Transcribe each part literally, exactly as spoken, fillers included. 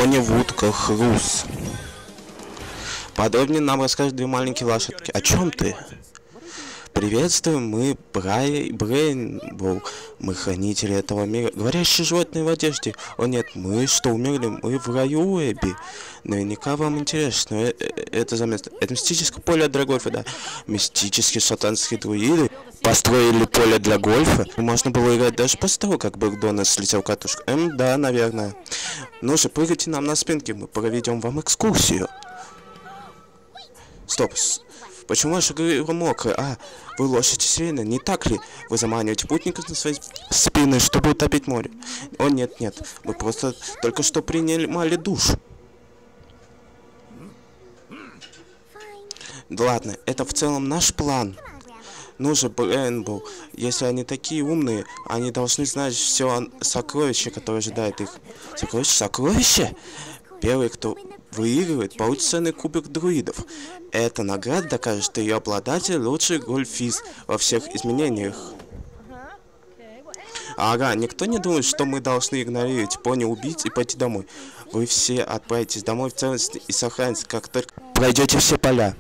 пони в утках Рус. Подробнее нам расскажут две маленькие лошадки. О чем ты? Приветствуем, мы Брай... Брейнбоу, мы хранители этого мира. Говорящие животные в одежде. О нет, мы что, умерли? Мы в раю, Эбби. Наверняка вам интересно, э -э это за место. Это мистическое поле для гольфа, да. Мистические шотландские друиды построили поле для гольфа. Можно было играть даже после того, как Бэкдональдс слетел катушку. Эм, да, наверное. Ну же, прыгайте нам на спинке, мы проведем вам экскурсию. Стоп. Почему ваша грива мокрая? А, вы лошадь сирена, не так ли? Вы заманиваете путников на свои спины, чтобы утопить море. О, нет, нет, мы просто только что принимали душ. Да ладно, это в целом наш план. Ну же, Брейнбоу, если они такие умные, они должны знать все о сокровище, которое ожидает их. Сокровище? Сокровище? Первый, кто выигрывает, получит ценный кубик друидов. Эта награда докажет, что ее обладатель лучший гольфист во всех изменениях. Ага, никто не думает, что мы должны игнорировать пони, убить и пойти домой. Вы все отправитесь домой в целости и сохранности, как только пройдете все поля.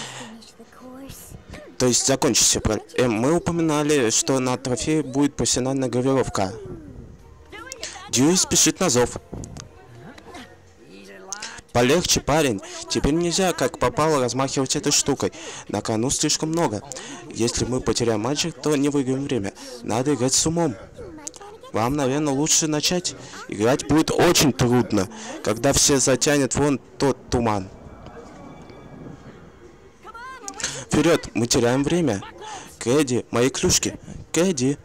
То есть закончите все поля. Э, мы упоминали, что на трофее будет профессиональная гравировка. Дьюи спешит на зов. Полегче, парень. Теперь нельзя, как попало, размахивать этой штукой. На кону слишком много. Если мы потеряем мальчик, то не выиграем время. Надо играть с умом. Вам, наверное, лучше начать. Играть будет очень трудно, когда все затянет вон тот туман. Вперед, мы теряем время. Кэдди, мои клюшки. Кэдди.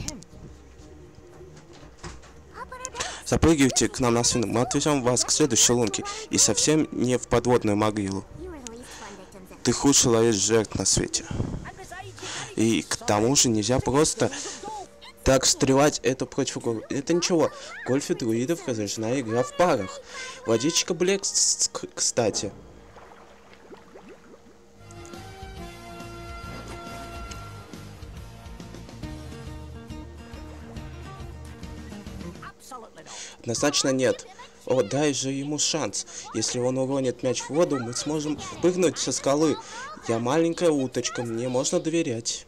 Запрыгивайте к нам на спину, мы отвезем вас к следующей лунке, и совсем не в подводную могилу. Ты худший ловец жертв на свете. И к тому же нельзя просто так стрелять это против гольфа. Это ничего. В гольфе друидов разрешена игра в парах. Водичка Блек, кстати. Однозначно нет. О, дай же ему шанс. Если он уронит мяч в воду, мы сможем прыгнуть со скалы. Я маленькая уточка, мне можно доверять.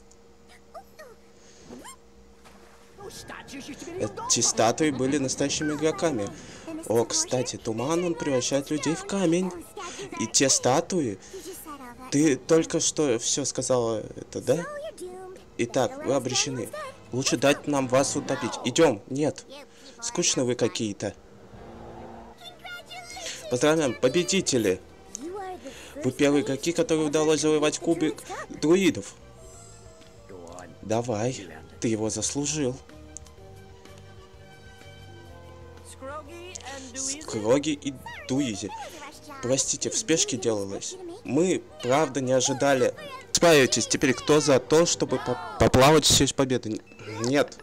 Эти статуи были настоящими игроками. О, кстати, туман, он превращает людей в камень. И те статуи... Ты только что все сказала это, да? Итак, вы обречены. Лучше дать нам вас утопить. Идем. Нет. Скучно вы какие-то. Поздравляем, победители! Вы первые игроки, которые удалось завоевать кубик друидов. Давай, ты его заслужил. Скроги и Дуизи. Простите, в спешке делалось. Мы, правда, не ожидали. Справитесь, теперь кто за то, чтобы поплавать в честь победы? Нет.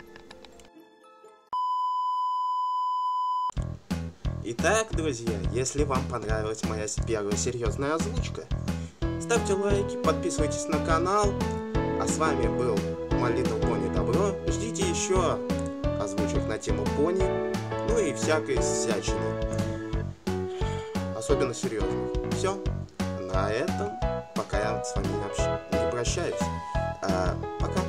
Итак, друзья, если вам понравилась моя первая серьезная озвучка, ставьте лайки, подписывайтесь на канал. А с вами был My Little Pony Добро. Ждите еще озвучек на тему пони, ну и всякой всячины. Особенно серьезно. Все. На этом пока я с вами не прощаюсь. А, пока.